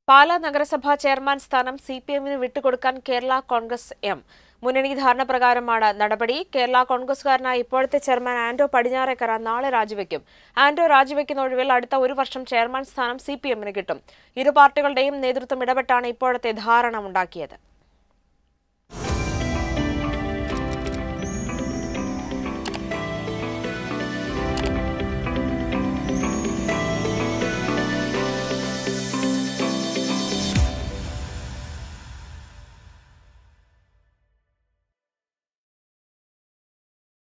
പാലാ നഗരസഭാ ചെയർമാൻ സ്ഥാനം സിപിഎമ്മിന് വിട്ടുകൊടുക്കാൻ കേരള കോൺഗ്രസ് എം. മുന്നണി ധാരണ പ്രകാരമാണ് നടപടി. കേരള കോൺഗ്രസുകാരനായ ഇപ്പോഴത്തെ ചെയർമാൻ ആന്റോ പടിഞ്ഞാറേക്കര നാളെ രാജിവെക്കും. ആന്റോ രാജിവെക്കുന്ന ഒഴിവിൽ അടുത്ത ഒരു വർഷം ചെയർമാൻ സ്ഥാനം സിപിഎമ്മിന് കിട്ടും. ഇരു പാർട്ടികളുടെയും നേതൃത്വം ഇടപെട്ടാണ് ഇപ്പോഴത്തെ ധാരണ ഉണ്ടാക്കിയത്.